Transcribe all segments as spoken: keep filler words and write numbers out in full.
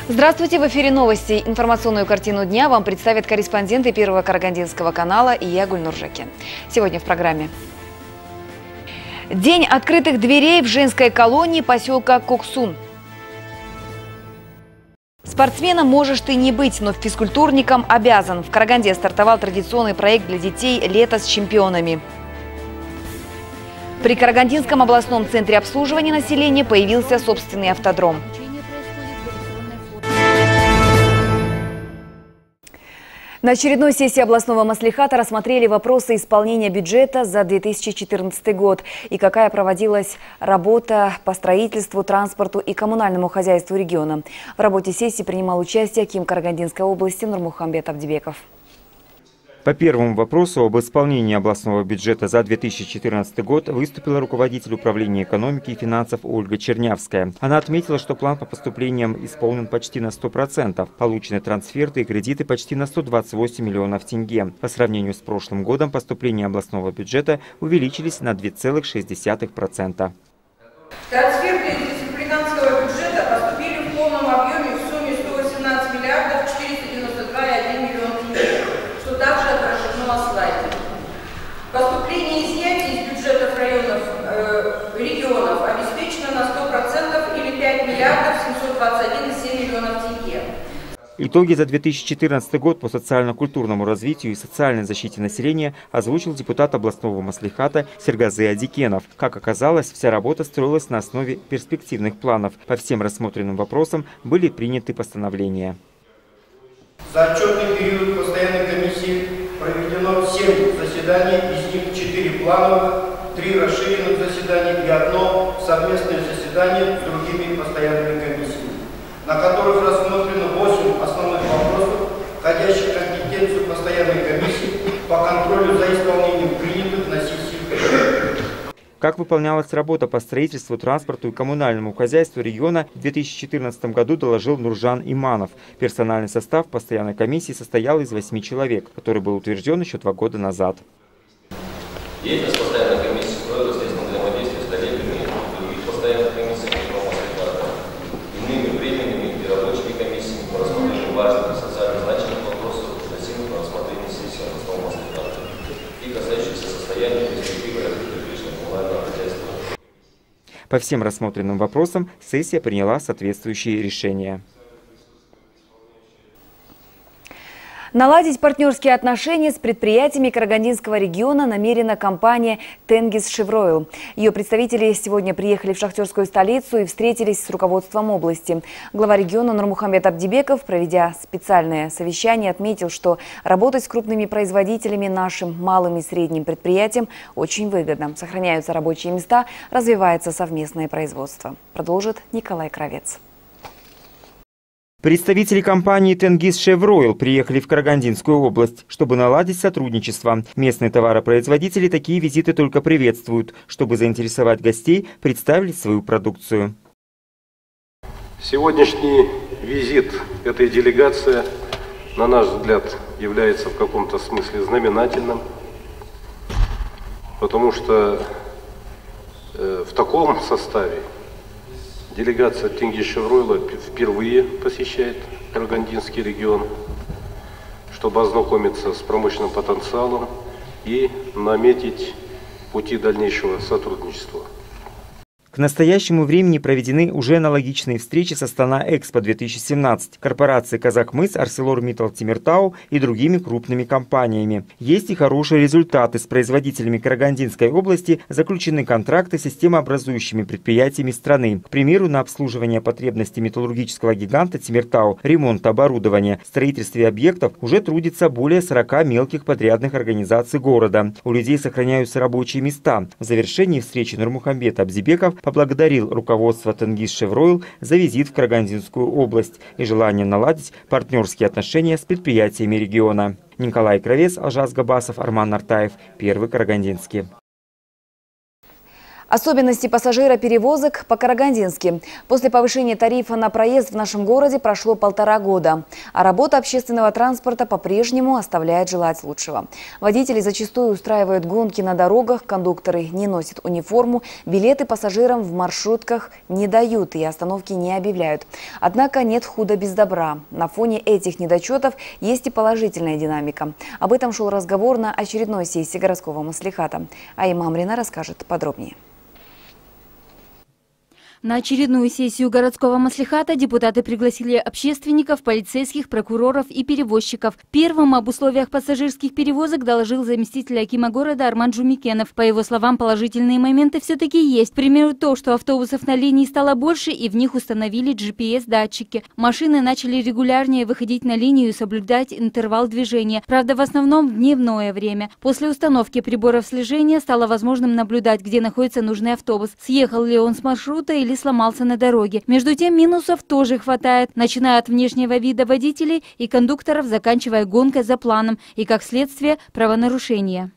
Здравствуйте! В эфире новости. Информационную картину дня вам представят корреспонденты Первого Карагандинского канала и я, Гульнур Жаки. Сегодня в программе. День открытых дверей в женской колонии поселка Коксун. Спортсменом можешь ты не быть, но физкультурником обязан. В Караганде стартовал традиционный проект для детей «Лето с чемпионами». При Карагандинском областном центре обслуживания населения появился собственный автодром. На очередной сессии областного маслихата рассмотрели вопросы исполнения бюджета за две тысячи четырнадцатый год и какая проводилась работа по строительству, транспорту и коммунальному хозяйству региона. В работе сессии принимал участие аким Карагандинской области Нурмухамбет Абдибеков. По первому вопросу об исполнении областного бюджета за две тысячи четырнадцатый год выступила руководитель управления экономики и финансов Ольга Чернявская. Она отметила, что план по поступлениям исполнен почти на сто процентов. Получены трансферты и кредиты почти на сто двадцать восемь миллионов тенге. По сравнению с прошлым годом поступления областного бюджета увеличились на две целых шесть десятых процента. Трансферты из республиканского бюджета поступили в полном объеме в сумме сто восемнадцать миллиардов четыреста девяносто два и один миллион тенге, что также отражено на слайде. Поступление изъятий из бюджетов районов, э, регионов обеспечено на сто процентов или пять миллиардов семьсот двадцать один и семь миллионов тенге. Итоги за две тысячи четырнадцатый год по социально-культурному развитию и социальной защите населения озвучил депутат областного маслихата Сергазы Адикенов. Как оказалось, вся работа строилась на основе перспективных планов. По всем рассмотренным вопросам были приняты постановления. За отчетный период постоянной комиссии проведено семь заседаний, из них четыре плановых, три расширенных заседания и одно совместное заседание с другими постоянными комиссиями, на которых рассмотрено восемь основных вопросов, входящих в компетенцию постоянной комиссии по контролю за исполнением принятых на сессии. Как выполнялась работа по строительству, транспорту и коммунальному хозяйству региона в две тысячи четырнадцатом году доложил Нуржан Иманов. Персональный состав постоянной комиссии состоял из восьми человек, который был утвержден еще два года назад. Деятельность постоянной комиссии строилась на взаимодействии с коллегами других постоянных комиссий, иными временными и рабочими комиссиями по рассмотрению важных и социально значимых вопросов, вносимых на рассмотрение сессии областного маслихата и касающихся состояния перспективы развития жилищного коммунального хозяйства. По всем рассмотренным вопросам сессия приняла соответствующие решения. Наладить партнерские отношения с предприятиями Карагандинского региона намерена компания «Тенгиз Шевройл». Ее представители сегодня приехали в шахтерскую столицу и встретились с руководством области. Глава региона Нурмухамбет Абдибеков, проведя специальное совещание, отметил, что работать с крупными производителями нашим малым и средним предприятиям очень выгодно. Сохраняются рабочие места, развивается совместное производство. Продолжит Николай Кравец. Представители компании «Тенгиз Шевройл» приехали в Карагандинскую область, чтобы наладить сотрудничество. Местные товаропроизводители такие визиты только приветствуют. Чтобы заинтересовать гостей, представили свою продукцию. Сегодняшний визит этой делегации, на наш взгляд, является в каком-то смысле знаменательным, потому что э, в таком составе делегация «Тенгиз Шевройла» впервые посещает Карагандинский регион, чтобы ознакомиться с промышленным потенциалом и наметить пути дальнейшего сотрудничества. К настоящему времени проведены уже аналогичные встречи с Астана-Экспо-две тысячи семнадцать, корпорации «Казахмыс», «Арселор-Миттал Тимиртау» и другими крупными компаниями. Есть и хорошие результаты. С производителями Карагандинской области заключены контракты с системообразующими предприятиями страны. К примеру, на обслуживание потребностей металлургического гиганта Тимиртау, ремонт оборудования, строительстве объектов уже трудится более сорока мелких подрядных организаций города. У людей сохраняются рабочие места. В завершении встречи Нурмухамбет Абдибеков поблагодарил руководство «Тенгиз Шевройл» за визит в Карагандинскую область и желание наладить партнерские отношения с предприятиями региона. Николай Кравец, Алжас Габасов, Арман Нартаев, Первый Карагандинский. Особенности пассажироперевозок по-карагандински. После повышения тарифа на проезд в нашем городе прошло полтора года, а работа общественного транспорта по-прежнему оставляет желать лучшего. Водители зачастую устраивают гонки на дорогах, кондукторы не носят униформу, билеты пассажирам в маршрутках не дают и остановки не объявляют. Однако нет худа без добра. На фоне этих недочетов есть и положительная динамика. Об этом шел разговор на очередной сессии городского маслихата. Айма Амрина расскажет подробнее. На очередную сессию городского маслихата депутаты пригласили общественников, полицейских, прокуроров и перевозчиков. Первым об условиях пассажирских перевозок доложил заместитель акима города Арман Джумикенов. По его словам, положительные моменты все-таки есть. К примеру, то, что автобусов на линии стало больше и в них установили джи пи эс-датчики. Машины начали регулярнее выходить на линию и соблюдать интервал движения. Правда, в основном в дневное время. После установки приборов слежения стало возможным наблюдать, где находится нужный автобус. Съехал ли он с маршрута или или сломался на дороге. Между тем, минусов тоже хватает, начиная от внешнего вида водителей и кондукторов, заканчивая гонкой за планом и, как следствие, правонарушения.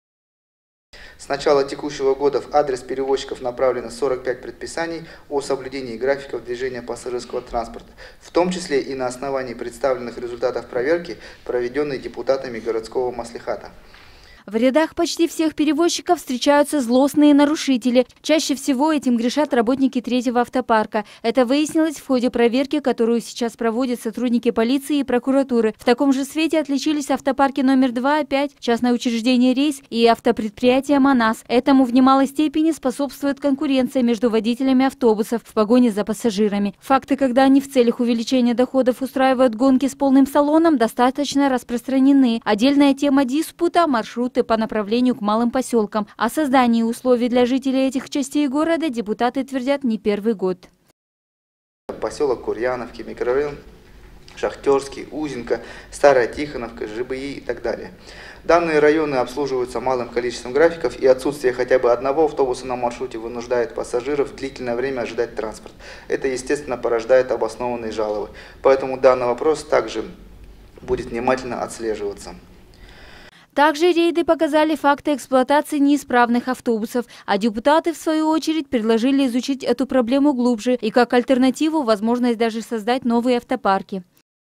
С начала текущего года в адрес перевозчиков направлено сорок пять предписаний о соблюдении графиков движения пассажирского транспорта, в том числе и на основании представленных результатов проверки, проведенной депутатами городского маслихата. В рядах почти всех перевозчиков встречаются злостные нарушители. Чаще всего этим грешат работники третьего автопарка. Это выяснилось в ходе проверки, которую сейчас проводят сотрудники полиции и прокуратуры. В таком же свете отличились автопарки номер два, пять, частное учреждение «Рейс» и автопредприятие «Манас». Этому в немалой степени способствует конкуренция между водителями автобусов в погоне за пассажирами. Факты, когда они в целях увеличения доходов устраивают гонки с полным салоном, достаточно распространены. Отдельная тема диспута – маршруты по направлению к малым поселкам. О создании условий для жителей этих частей города депутаты твердят не первый год. Поселок Курьяновки, микрорайон Шахтерский, Узенка, Старая Тихоновка, ЖБИ и так далее. Данные районы обслуживаются малым количеством графиков, и отсутствие хотя бы одного автобуса на маршруте вынуждает пассажиров длительное время ожидать транспорт. Это, естественно, порождает обоснованные жалобы. Поэтому данный вопрос также будет внимательно отслеживаться. Также рейды показали факты эксплуатации неисправных автобусов, а депутаты, в свою очередь, предложили изучить эту проблему глубже и как альтернативу возможность даже создать новые автопарки.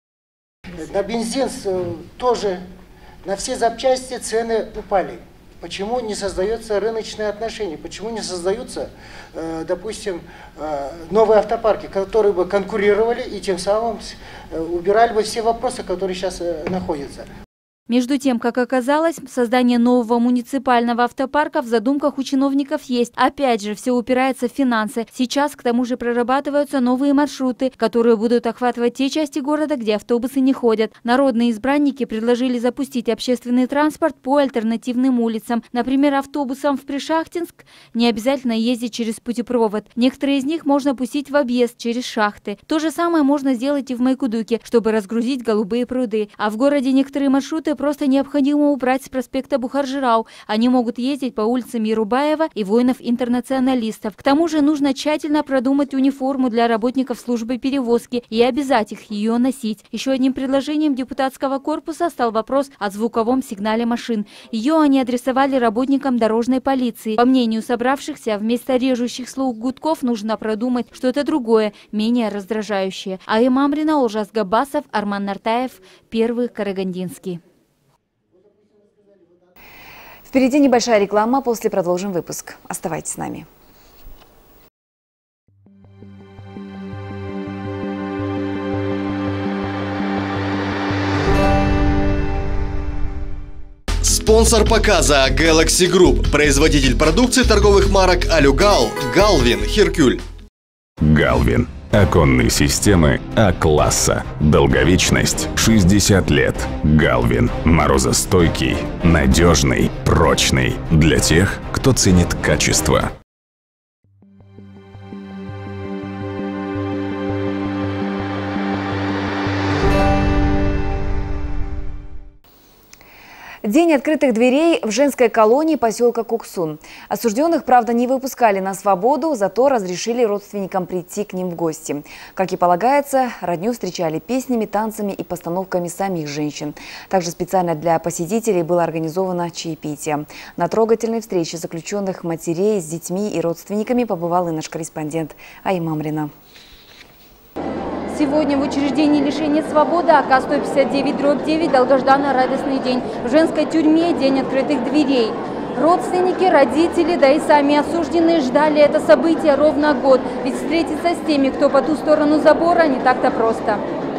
На бензин тоже, на все запчасти цены упали. Почему не создаются рыночные отношения? Почему не создаются, допустим, новые автопарки, которые бы конкурировали и тем самым убирали бы все вопросы, которые сейчас находятся? Между тем, как оказалось, создание нового муниципального автопарка в задумках у чиновников есть. Опять же, все упирается в финансы. Сейчас, к тому же, прорабатываются новые маршруты, которые будут охватывать те части города, где автобусы не ходят. Народные избранники предложили запустить общественный транспорт по альтернативным улицам. Например, автобусам в Пришахтинск не обязательно ездить через путепровод. Некоторые из них можно пустить в объезд через шахты. То же самое можно сделать и в Майкудуке, чтобы разгрузить Голубые пруды. А в городе некоторые маршруты просто необходимо убрать с проспекта Бухар-Жирау. Они могут ездить по улицам Ерубаева и воинов-интернационалистов. К тому же нужно тщательно продумать униформу для работников службы перевозки и обязать их ее носить. Еще одним предложением депутатского корпуса стал вопрос о звуковом сигнале машин. Ее они адресовали работникам дорожной полиции. По мнению собравшихся, вместо режущих слух гудков нужно продумать что-то другое, менее раздражающее. Айма Амрина, Олжас Габасов, Арман Нартаев, Первый Карагандинский. Впереди небольшая реклама, после продолжим выпуск. Оставайтесь с нами. Спонсор показа Galaxy Group, производитель продукции торговых марок Алюгал, Галвин, Херкюль. Галвин. Оконные системы А-класса. Долговечность шестьдесят лет. Галвин. Морозостойкий, надежный, прочный. Для тех, кто ценит качество. День открытых дверей в женской колонии поселка Куксун. Осужденных, правда, не выпускали на свободу, зато разрешили родственникам прийти к ним в гости. Как и полагается, родню встречали песнями, танцами и постановками самих женщин. Также специально для посетителей было организовано чаепитие. На трогательной встрече заключенных матерей с детьми и родственниками побывал и наш корреспондент Аим Амрина. Сегодня в учреждении лишения свободы А К сто пятьдесят девять дробь девять долгожданный радостный день. В женской тюрьме день открытых дверей. Родственники, родители, да и сами осужденные ждали это событие ровно год. Ведь встретиться с теми, кто по ту сторону забора, не так-то просто.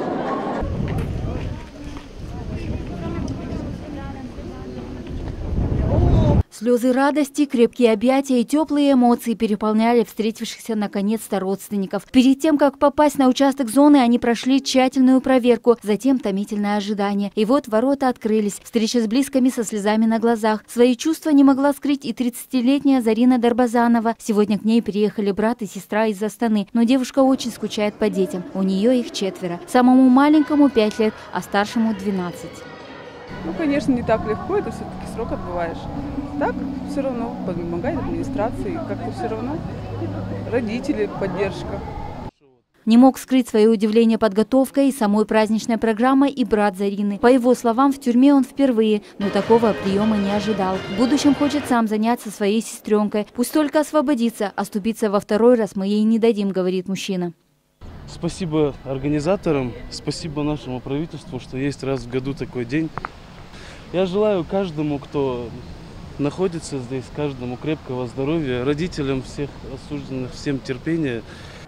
Слезы радости, крепкие объятия и теплые эмоции переполняли встретившихся наконец-то родственников. Перед тем, как попасть на участок зоны, они прошли тщательную проверку, затем томительное ожидание. И вот ворота открылись. Встреча с близкими со слезами на глазах. Свои чувства не могла скрыть и тридцатилетняя Зарина Дарбазанова. Сегодня к ней приехали брат и сестра из Астаны. Но девушка очень скучает по детям. У нее их четверо. Самому маленькому пять лет, а старшему двенадцать. Ну, конечно, не так легко, это все-таки срок отбываешь. Так, все равно помогает администрации, как-то все равно родители, поддержка. Не мог скрыть свое удивление подготовкой и самой праздничной программой и брат Зарины. По его словам, в тюрьме он впервые, но такого приема не ожидал. В будущем хочет сам заняться своей сестренкой. Пусть только освободится, оступиться во второй раз мы ей не дадим, говорит мужчина. Спасибо организаторам, спасибо нашему правительству, что есть раз в году такой день. Я желаю каждому, кто находится здесь, каждому крепкого здоровья, родителям всех осужденных, всем терпения.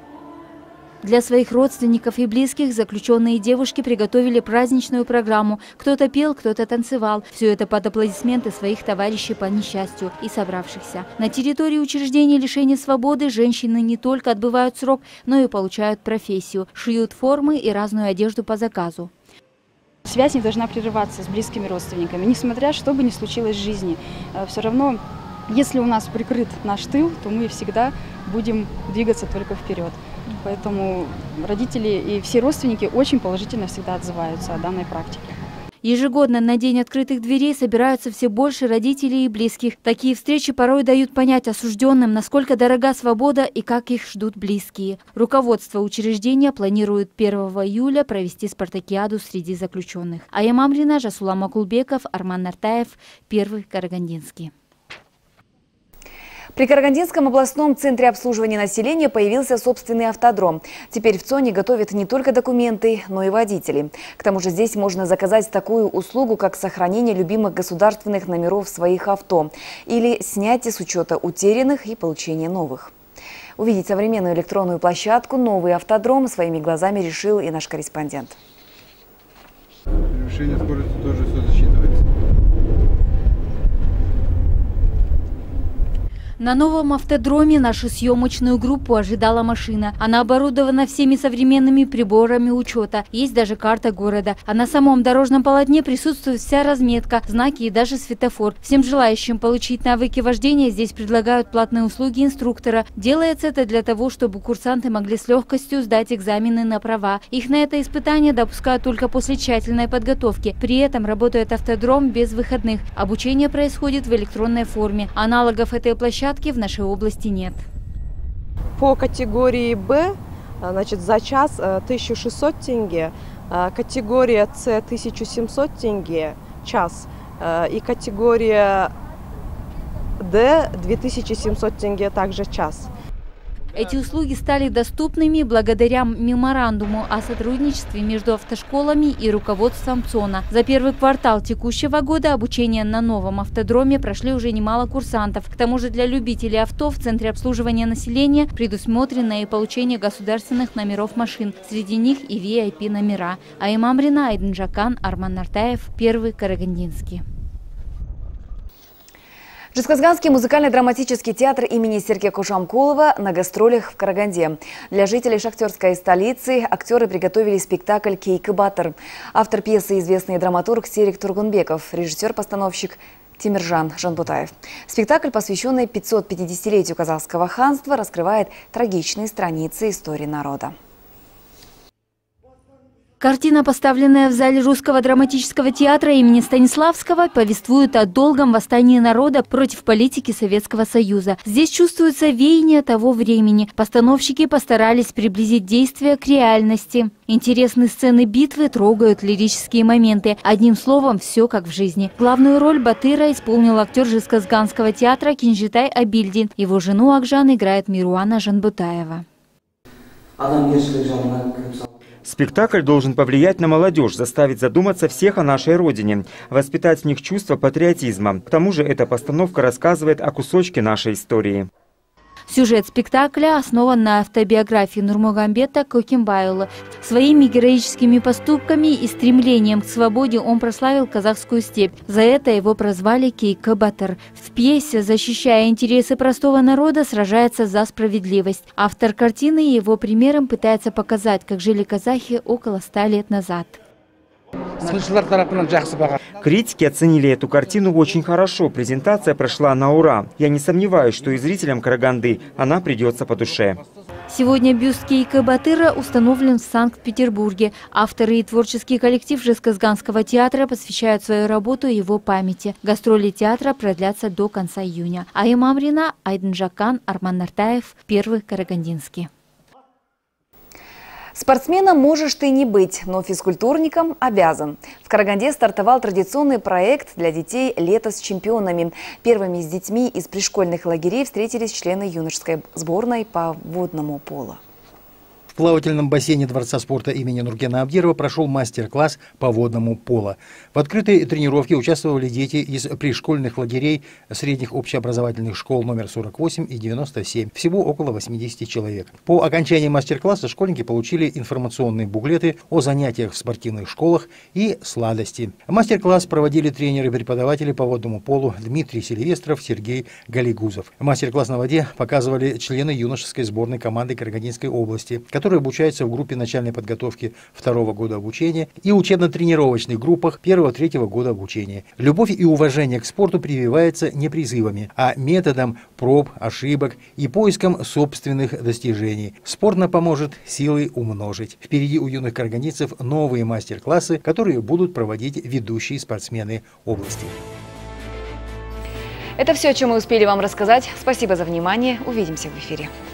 Для своих родственников и близких заключенные девушки приготовили праздничную программу. Кто-то пел, кто-то танцевал. Все это под аплодисменты своих товарищей по несчастью и собравшихся. На территории учреждения лишения свободы женщины не только отбывают срок, но и получают профессию. Шьют формы и разную одежду по заказу. Связь не должна прерываться с близкими родственниками. Несмотря, что бы ни случилось в жизни, все равно, если у нас прикрыт наш тыл, то мы всегда будем двигаться только вперед. Поэтому родители и все родственники очень положительно всегда отзываются о данной практике. Ежегодно на День открытых дверей собираются все больше родителей и близких. Такие встречи порой дают понять осужденным, насколько дорога свобода и как их ждут близкие. Руководство учреждения планирует первого июля провести спартакиаду среди заключенных. Аим Амрина, Жасулам Акулбеков, Арман Нартаев, Первый Карагандинский. При Карагандинском областном центре обслуживания населения появился собственный автодром. Теперь в ЦОНе готовят не только документы, но и водителей. К тому же здесь можно заказать такую услугу, как сохранение любимых государственных номеров своих авто или снятие с учета утерянных и получение новых. Увидеть современную электронную площадку, новый автодром своими глазами решил и наш корреспондент. Превышение скорости тоже все засчитывается. На новом автодроме нашу съемочную группу ожидала машина. Она оборудована всеми современными приборами учета. Есть даже карта города. А на самом дорожном полотне присутствует вся разметка, знаки и даже светофор. Всем желающим получить навыки вождения здесь предлагают платные услуги инструктора. Делается это для того, чтобы курсанты могли с легкостью сдать экзамены на права. Их на это испытание допускают только после тщательной подготовки. При этом работает автодром без выходных. Обучение происходит в электронной форме. Аналогов этой площадки в нашей области нет. По категории Б, значит, за час тысяча шестьсот тенге, категория С тысяча семьсот тенге час и категория Д две тысячи семьсот тенге также час. Эти услуги стали доступными благодаря меморандуму о сотрудничестве между автошколами и руководством ЦОНа. За первый квартал текущего года обучение на новом автодроме прошли уже немало курсантов. К тому же для любителей авто в Центре обслуживания населения предусмотрено и получение государственных номеров машин. Среди них и ви ай пи номера. Аим Амрина, Айдын Жакан, Арман Нартаев, Первый Карагандинский. Жезказганский музыкально-драматический театр имени Сергея Кожамкулова на гастролях в Караганде. Для жителей шахтерской столицы актеры приготовили спектакль «Кейк и Баттер». Автор пьесы – известный драматург Серик Тургунбеков, режиссер-постановщик Тимиржан Жанбутаев. Спектакль, посвященный пятисот пятидесятилетию казахского ханства, раскрывает трагичные страницы истории народа. Картина, поставленная в зале Русского драматического театра имени Станиславского, повествует о долгом восстании народа против политики Советского Союза. Здесь чувствуется веяние того времени. Постановщики постарались приблизить действия к реальности. Интересные сцены битвы трогают лирические моменты. Одним словом, все как в жизни. Главную роль Батыра исполнил актер Жезказганского театра Кинжитай Абильдин. Его жену Акжан играет Мируана Жанбутаева. Спектакль должен повлиять на молодежь, заставить задуматься всех о нашей родине, воспитать в них чувство патриотизма. К тому же эта постановка рассказывает о кусочке нашей истории. Сюжет спектакля основан на автобиографии Нурмагомбета Кокимбайула. Своими героическими поступками и стремлением к свободе он прославил казахскую степь. За это его прозвали Кейко Батыр. В пьесе, защищая интересы простого народа, сражается за справедливость. Автор картины его примером пытается показать, как жили казахи около ста лет назад. Критики оценили эту картину очень хорошо. Презентация прошла на ура. Я не сомневаюсь, что и зрителям Караганды она придется по душе. Сегодня бюст Кейко Батыра установлен в Санкт-Петербурге. Авторы и творческий коллектив Жезказганского театра посвящают свою работу его памяти. Гастроли театра продлятся до конца июня. Айым Амрина, Айдын Жакан, Арман Нартаев, Первый Карагандинский. Спортсменом можешь ты не быть, но физкультурником обязан. В Караганде стартовал традиционный проект для детей «Лето с чемпионами». Первыми с детьми из пришкольных лагерей встретились члены юношеской сборной по водному полу. В плавательном бассейне Дворца спорта имени Нургена Абдирова прошел мастер-класс по водному поло. В открытой тренировке участвовали дети из пришкольных лагерей средних общеобразовательных школ номер сорок восемь и девяносто семь. Всего около восьмидесяти человек. По окончании мастер-класса школьники получили информационные буклеты о занятиях в спортивных школах и сладости. Мастер-класс проводили тренеры-преподаватели по водному полу Дмитрий Селивестров, Сергей Галигузов. Мастер-класс на воде показывали члены юношеской сборной команды Карагандинской области, которые обучаются в группе начальной подготовки второго года обучения и учебно-тренировочных группах первого-третьего года обучения. Любовь и уважение к спорту прививается не призывами, а методом проб, ошибок и поиском собственных достижений. Спорт нам поможет силы умножить. Впереди у юных карагандинцев новые мастер-классы, которые будут проводить ведущие спортсмены области. Это все, о чем мы успели вам рассказать. Спасибо за внимание. Увидимся в эфире.